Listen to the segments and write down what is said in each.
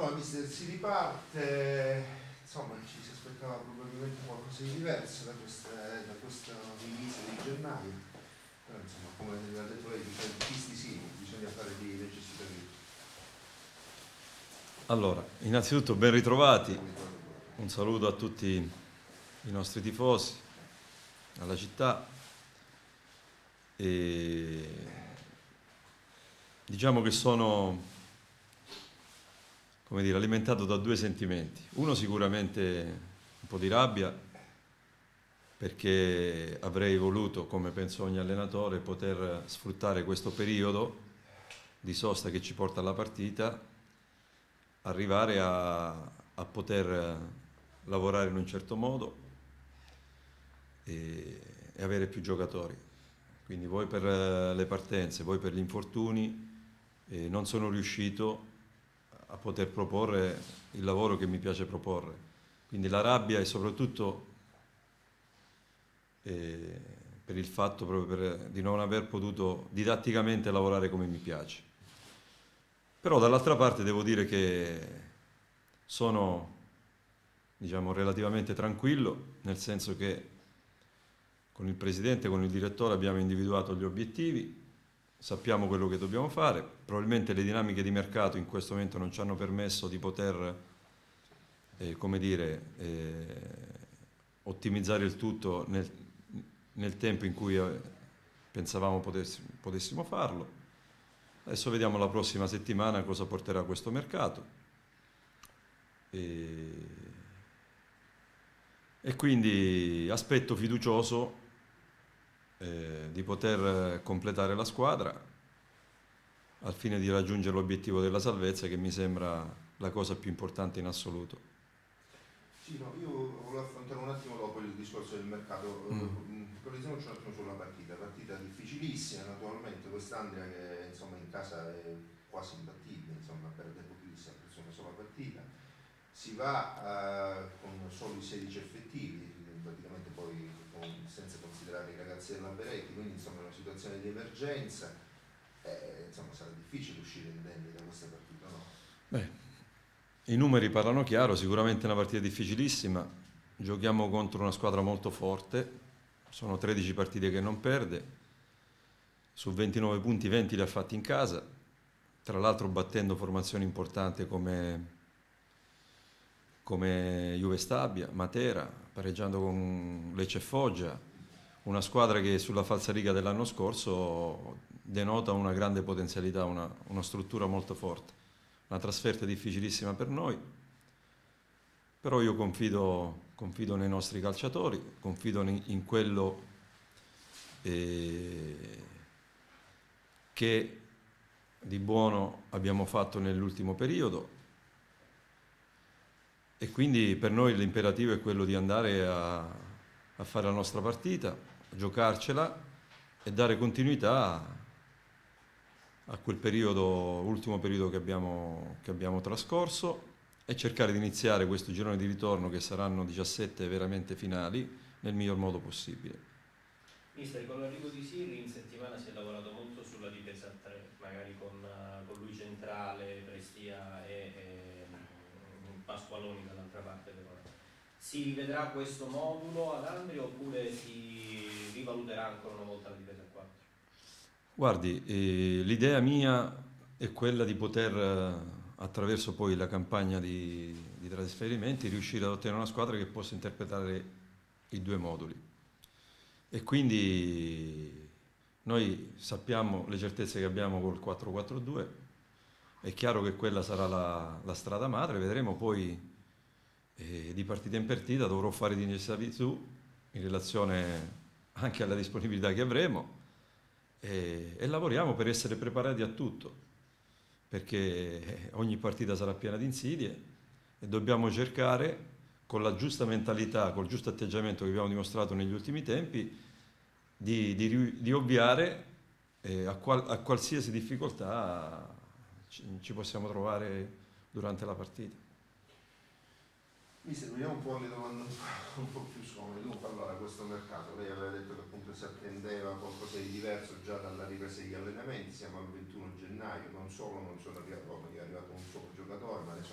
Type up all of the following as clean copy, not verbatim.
Allora, mister, si riparte, insomma ci si aspettava probabilmente qualcosa di diverso da questa divisa di gennaio, però insomma come ha detto lei, visti sì, bisogna fare di necessità di... Allora, innanzitutto ben ritrovati, un saluto a tutti i nostri tifosi, alla città e diciamo che sono, come dire, alimentato da due sentimenti. Uno sicuramente un po' di rabbia perché avrei voluto, come penso ogni allenatore, poter sfruttare questo periodo di sosta che ci porta alla partita, arrivare a poter lavorare in un certo modo e avere più giocatori. Quindi voi per le partenze, voi per gli infortuni, non sono riuscito a poter proporre il lavoro che mi piace proporre. Quindi la rabbia è soprattutto per il fatto proprio di non aver potuto didatticamente lavorare come mi piace. Però dall'altra parte devo dire che sono, diciamo, relativamente tranquillo, nel senso che con il presidente, con il direttore abbiamo individuato gli obiettivi, sappiamo quello che dobbiamo fare, probabilmente le dinamiche di mercato in questo momento non ci hanno permesso di poter, come dire, ottimizzare il tutto nel tempo in cui pensavamo potessimo farlo. Adesso vediamo la prossima settimana cosa porterà questo mercato. E quindi aspetto fiducioso di poter completare la squadra al fine di raggiungere l'obiettivo della salvezza, che mi sembra la cosa più importante in assoluto. Sì, no, io volevo affrontare un attimo dopo il discorso del mercato, focalizziamoci un attimo sulla partita difficilissima naturalmente, quest'Andria che insomma in casa è quasi imbattibile, insomma perde pochissimo, ha preso una sola partita, si va con soli 16 effettivi, praticamente poi senza considerare i ragazzi della Beretti, quindi insomma è una situazione di emergenza, insomma sarà difficile uscire indenni da questa partita, no? Beh, i numeri parlano chiaro, sicuramente è una partita difficilissima, giochiamo contro una squadra molto forte, sono 13 partite che non perde, su 29 punti 20 li ha fatti in casa, tra l'altro battendo formazioni importanti come Juve Stabia, Matera, pareggiando con Lecce e Foggia, una squadra che sulla falsariga dell'anno scorso denota una grande potenzialità, una struttura molto forte. Una trasferta difficilissima per noi, però io confido nei nostri calciatori, confido in quello che di buono abbiamo fatto nell'ultimo periodo e quindi per noi l'imperativo è quello di andare a fare la nostra partita, a giocarcela e dare continuità a quel periodo, ultimo periodo che abbiamo trascorso e cercare di iniziare questo girone di ritorno, che saranno 17 veramente finali, nel miglior modo possibile. Mister, con l'arrivo di Sirri in settimana si è lavorato molto sulla difesa a 3, magari con lui centrale, Prestia e Pasqualoni dall'altra parte però. Si rivedrà questo modulo ad Andria oppure si rivaluterà ancora una volta la difesa a 4? Guardi, l'idea mia è quella di poter, attraverso poi la campagna di trasferimenti, riuscire ad ottenere una squadra che possa interpretare i due moduli. E quindi noi sappiamo le certezze che abbiamo col 4-4-2, è chiaro che quella sarà la strada madre, vedremo poi di partita in partita, dovrò fare di necessità virtù in relazione anche alla disponibilità che avremo e lavoriamo per essere preparati a tutto, perché ogni partita sarà piena di insidie e dobbiamo cercare con la giusta mentalità, col giusto atteggiamento che abbiamo dimostrato negli ultimi tempi, di ovviare a qualsiasi difficoltà ci possiamo trovare durante la partita. Mister, vediamo un po' le domande un po' più scomode. Dunque, allora, questo mercato, lei aveva detto che appunto si attendeva qualcosa di diverso già dalla ripresa degli allenamenti, siamo al 21 gennaio, non solo non sono arrivato, è arrivato un solo giocatore, ma ne sono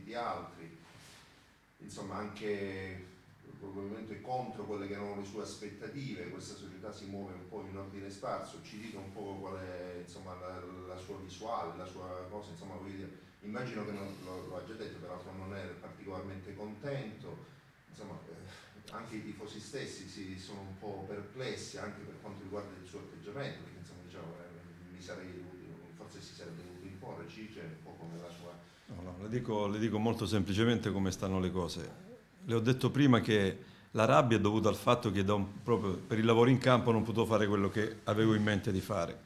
di altri, insomma anche probabilmente contro quelle che erano le sue aspettative. Questa società si muove un po' in ordine sparso. Ci dica un po' qual è, insomma, la sua visuale, la sua cosa, insomma, voglio dire, immagino che lo ha già detto, peraltro non è particolarmente contento, insomma, anche i tifosi stessi si sono un po' perplessi anche per quanto riguarda il suo atteggiamento, perché insomma diciamo, forse si sarebbe dovuto imporre. Ci dice un po' come la sua... No, le dico molto semplicemente come stanno le cose. Le ho detto prima che la rabbia è dovuta al fatto che proprio per il lavoro in campo non potevo fare quello che avevo in mente di fare.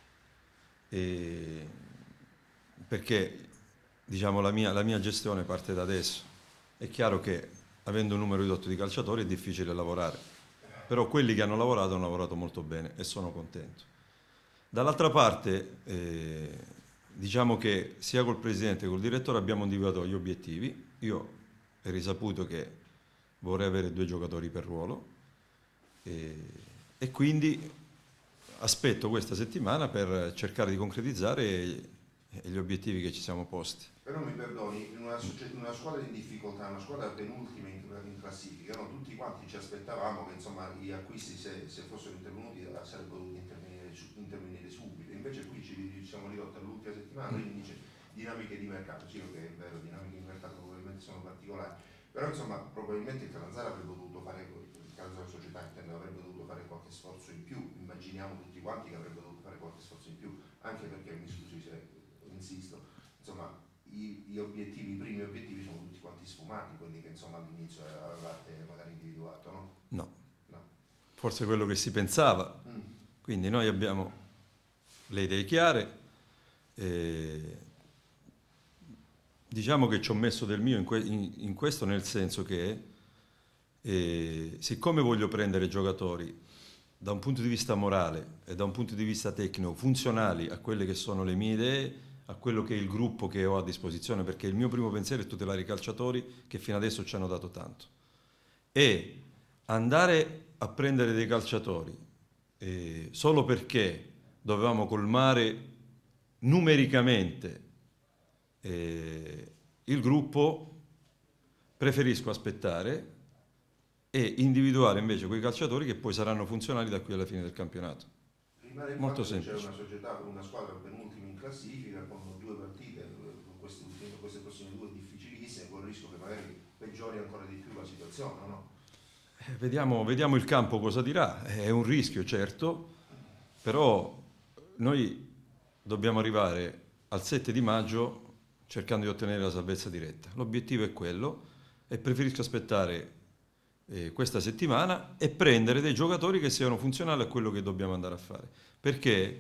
Perché diciamo, la mia gestione parte da adesso. È chiaro che avendo un numero ridotto di calciatori è difficile lavorare, però quelli che hanno lavorato molto bene e sono contento. Dall'altra parte, diciamo che sia col presidente che col direttore abbiamo individuato gli obiettivi. Io è risaputo che vorrei avere 2 giocatori per ruolo e quindi aspetto questa settimana per cercare di concretizzare gli obiettivi che ci siamo posti. Però mi perdoni, in una squadra in difficoltà, una squadra penultima in classifica, no? Tutti quanti ci aspettavamo che insomma gli acquisti se fossero intervenuti sarebbero dovuti intervenire subito. Invece qui ci siamo ridotti all'ultima settimana, quindi dice dinamiche di mercato, sì, ok, è vero, dinamiche di mercato probabilmente sono particolari, però insomma probabilmente il Catanzaro avrebbe dovuto fare, il Catanzaro società intendo, avrebbe dovuto fare qualche sforzo in più, immaginiamo tutti quanti che avrebbe dovuto fare qualche sforzo in più, anche perché, mi scusi se insisto, insomma i primi obiettivi sono tutti quanti sfumati, quelli che insomma all'inizio avevate magari individuato, no? No. Forse quello che si pensava. Quindi noi abbiamo le idee chiare. Diciamo che ci ho messo del mio in questo, nel senso che siccome voglio prendere giocatori da un punto di vista morale e da un punto di vista tecnico funzionali a quelle che sono le mie idee, a quello che è il gruppo che ho a disposizione, perché il mio primo pensiero è tutelare i calciatori che fino adesso ci hanno dato tanto, e andare a prendere dei calciatori solo perché dovevamo colmare numericamente il gruppo, preferisco aspettare e individuare invece quei calciatori che poi saranno funzionali da qui alla fine del campionato. Rimane molto il fatto semplice. C'è una società, una squadra penultima in classifica con 2 partite, queste prossime 2 difficilissime, con il rischio che magari peggiori ancora di più la situazione, no? Vediamo il campo cosa dirà. È un rischio, certo, però noi dobbiamo arrivare al 7 di maggio cercando di ottenere la salvezza diretta. L'obiettivo è quello e preferisco aspettare questa settimana e prendere dei giocatori che siano funzionali a quello che dobbiamo andare a fare. Perché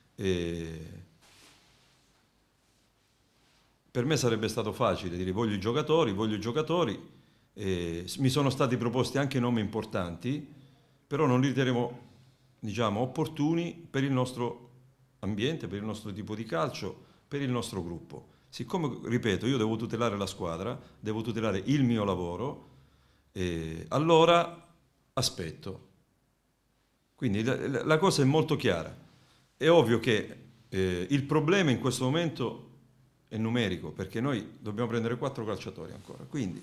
per me sarebbe stato facile dire voglio i giocatori, mi sono stati proposti anche nomi importanti, però non li riterremo, diciamo, opportuni per il nostro ambiente, per il nostro tipo di calcio, per il nostro gruppo. Siccome, ripeto, io devo tutelare la squadra, devo tutelare il mio lavoro, allora aspetto. Quindi la cosa è molto chiara. È ovvio che il problema in questo momento è numerico, perché noi dobbiamo prendere 4 calciatori ancora, quindi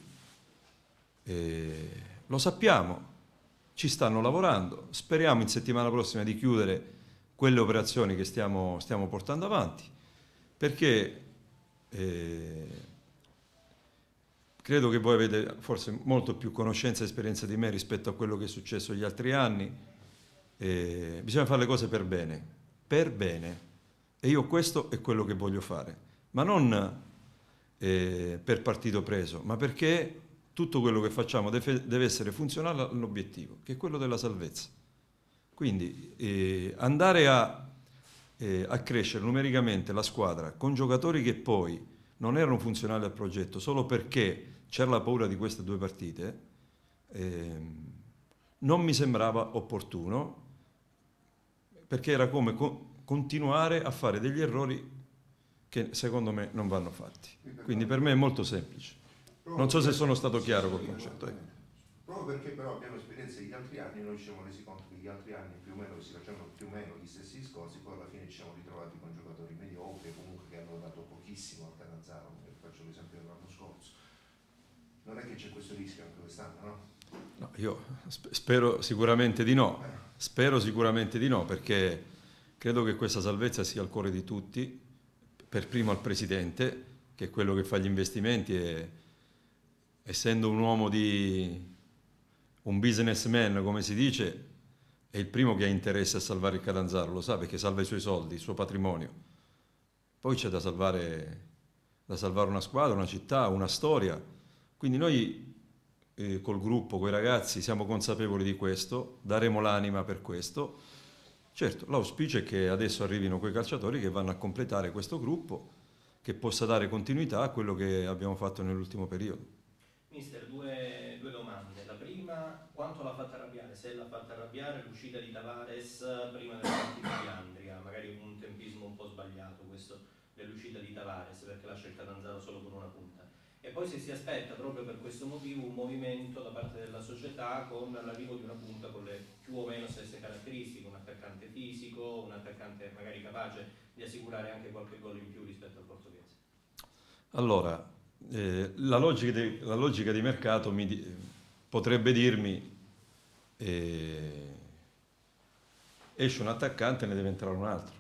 lo sappiamo, ci stanno lavorando, speriamo in settimana prossima di chiudere quelle operazioni che stiamo portando avanti, perché credo che voi avete forse molto più conoscenza e esperienza di me rispetto a quello che è successo negli altri anni. Bisogna fare le cose per bene, e io questo è quello che voglio fare, ma non per partito preso, ma perché tutto quello che facciamo deve essere funzionale all'obiettivo, che è quello della salvezza. Quindi andare a crescere numericamente la squadra con giocatori che poi non erano funzionali al progetto solo perché c'era la paura di queste 2 partite, non mi sembrava opportuno, perché era come continuare a fare degli errori che secondo me non vanno fatti. Quindi per me è molto semplice. Non so se sono stato chiaro col concetto. Proprio perché però abbiamo esperienze degli altri anni, noi ci siamo resi conto che gli altri anni più o meno si facevano più o meno gli stessi discorsi, poi alla fine ci siamo ritrovati con giocatori mediocri, comunque che hanno dato pochissimo al Catanzaro, faccio l'esempio dell'anno scorso. Non è che c'è questo rischio anche quest'anno, no? No, io spero sicuramente di no, spero sicuramente di no, perché credo che questa salvezza sia al cuore di tutti, per primo al Presidente, che è quello che fa gli investimenti e essendo un uomo un businessman, come si dice, è il primo che ha interesse a salvare il Catanzaro, lo sa perché salva i suoi soldi, il suo patrimonio. Poi c'è da salvare una squadra, una città, una storia. Quindi noi col gruppo, coi ragazzi, siamo consapevoli di questo, daremo l'anima per questo. Certo, l'auspicio è che adesso arrivino quei calciatori che vanno a completare questo gruppo, che possa dare continuità a quello che abbiamo fatto nell'ultimo periodo. Mister, due domande. La prima, quanto l'ha fatta arrabbiare? Se l'ha fatta arrabbiare l'uscita di Tavares prima della partita di Andria, magari un tempismo un po' sbagliato questo dell'uscita di Tavares, perché lascia il Catanzaro solo con una punta. E poi se si aspetta proprio per questo motivo un movimento da parte della società con l'arrivo di una punta con le più o meno stesse caratteristiche, un attaccante fisico, un attaccante magari capace di assicurare anche qualche gol in più rispetto al portoghese. Allora, la logica di mercato potrebbe dirmi esce un attaccante e ne deve entrare un altro.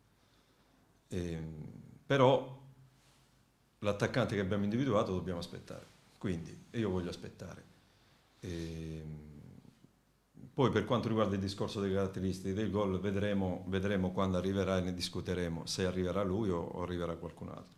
Però l'attaccante che abbiamo individuato dobbiamo aspettare, quindi io voglio aspettare. Poi per quanto riguarda il discorso delle caratteristiche del gol vedremo quando arriverà e ne discuteremo se arriverà lui o arriverà qualcun altro.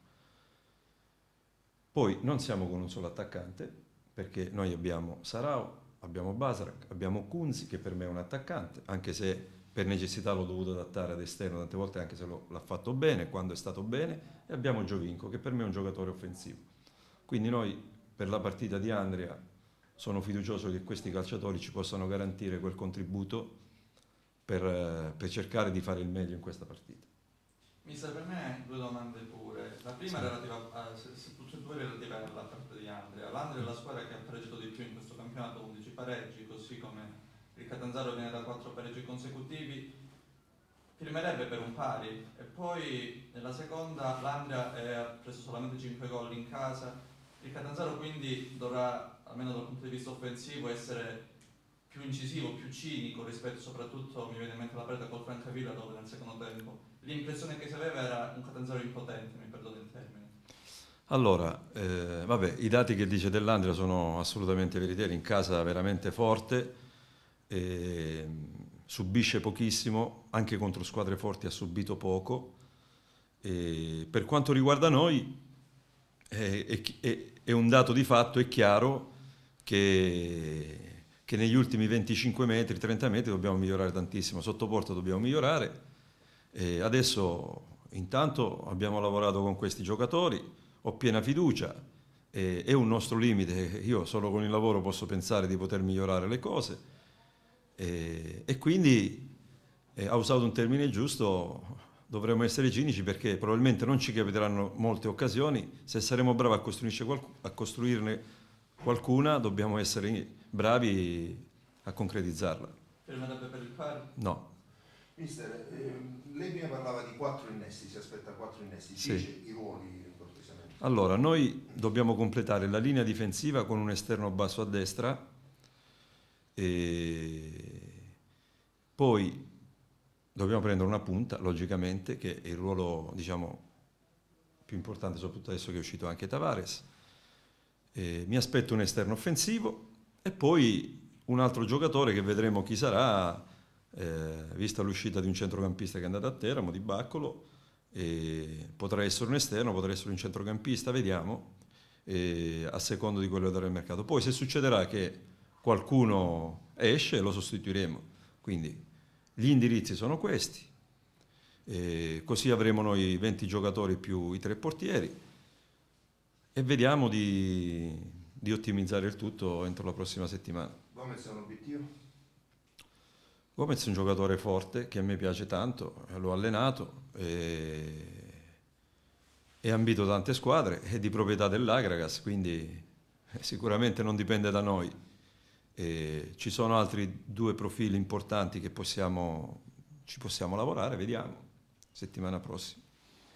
Poi non siamo con un solo attaccante, perché noi abbiamo Sarao, abbiamo Basarak, abbiamo Kunzi, che per me è un attaccante, anche se per necessità l'ho dovuto adattare ad esterno tante volte, anche se l'ha fatto bene, quando è stato bene, e abbiamo Giovinco, che per me è un giocatore offensivo. Quindi noi, per la partita di Andria, sono fiducioso che questi calciatori ci possano garantire quel contributo per cercare di fare il meglio in questa partita. Mister, per me due domande pure. La prima relativa tutte e due relative alla partita di Andria. L'Andria è la squadra che ha pareggiato di più in questo campionato, 11 pareggi, così come il Catanzaro viene da 4 pareggi consecutivi. Firmerebbe per un pari. E poi nella seconda l'Andria ha preso solamente 5 gol in casa. Il Catanzaro quindi dovrà, almeno dal punto di vista offensivo, essere più incisivo, più cinico rispetto soprattutto, mi viene in mente la partita col Francavilla, dove nel secondo tempo l'impressione che si aveva era un Catanzaro impotente, mi perdono il termine. Allora, vabbè, i dati che dice dell'Andria sono assolutamente veritieri, in casa veramente forte, subisce pochissimo, anche contro squadre forti ha subito poco. Per quanto riguarda noi, è un dato di fatto, è chiaro che negli ultimi 25 metri, 30 metri dobbiamo migliorare tantissimo, sotto porta dobbiamo migliorare. Adesso intanto abbiamo lavorato con questi giocatori, ho piena fiducia, è un nostro limite, io solo con il lavoro posso pensare di poter migliorare le cose e quindi ha usato un termine giusto, dovremmo essere cinici perché probabilmente non ci capiteranno molte occasioni, se saremo bravi a costruirne qualcuna dobbiamo essere bravi a concretizzarla. Firmerebbe per il pari? No. Mister, lei prima parlava di 4 innesti, si aspetta 4 innesti, sì. Dice i ruoli cortesemente. Allora, noi dobbiamo completare la linea difensiva con un esterno basso a destra e poi dobbiamo prendere una punta, logicamente, che è il ruolo, diciamo, più importante, soprattutto adesso che è uscito anche Tavares. Mi aspetto un esterno offensivo e poi un altro giocatore che vedremo chi sarà, vista l'uscita di un centrocampista che è andato a Teramo, di Baccolo, potrà essere un esterno, potrà essere un centrocampista, vediamo, a secondo di quello che darà il mercato. Poi se succederà che qualcuno esce, lo sostituiremo. Quindi gli indirizzi sono questi, così avremo noi 20 giocatori più i 3 portieri e vediamo di ottimizzare il tutto entro la prossima settimana. Gomez è un obiettivo? Gomez è un giocatore forte che a me piace tanto, l'ho allenato e ambito tante squadre, è di proprietà dell'Agragas, quindi sicuramente non dipende da noi. Ci sono altri 2 profili importanti che ci possiamo lavorare, vediamo, settimana prossima.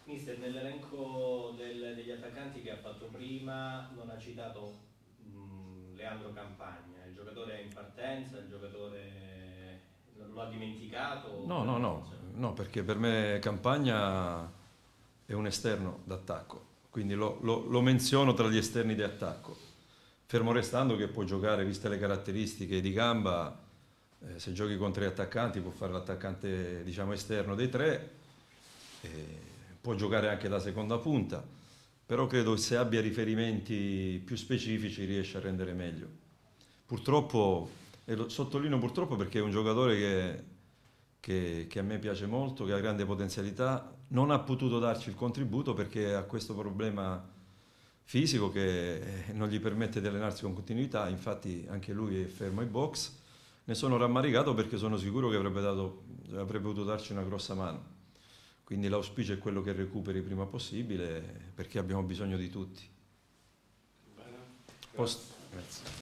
Mister, nell'elenco degli attaccanti che ha fatto prima non ha citato Leandro Campagna, il giocatore è in partenza, il giocatore lo ha dimenticato? No, perché per me Campagna è un esterno d'attacco, quindi lo menziono tra gli esterni di attacco, fermo restando che può giocare, viste le caratteristiche di gamba, se giochi contro gli attaccanti può fare l'attaccante, diciamo, esterno dei tre, può giocare anche da seconda punta, però credo che se abbia riferimenti più specifici riesce a rendere meglio. Purtroppo, e lo sottolineo purtroppo perché è un giocatore che a me piace molto, che ha grande potenzialità, non ha potuto darci il contributo perché ha questo problema fisico che non gli permette di allenarsi con continuità, infatti anche lui è fermo ai box. Ne sono rammaricato perché sono sicuro che avrebbe potuto darci una grossa mano. Quindi l'auspicio è quello che recuperi il prima possibile perché abbiamo bisogno di tutti. Bene. Grazie.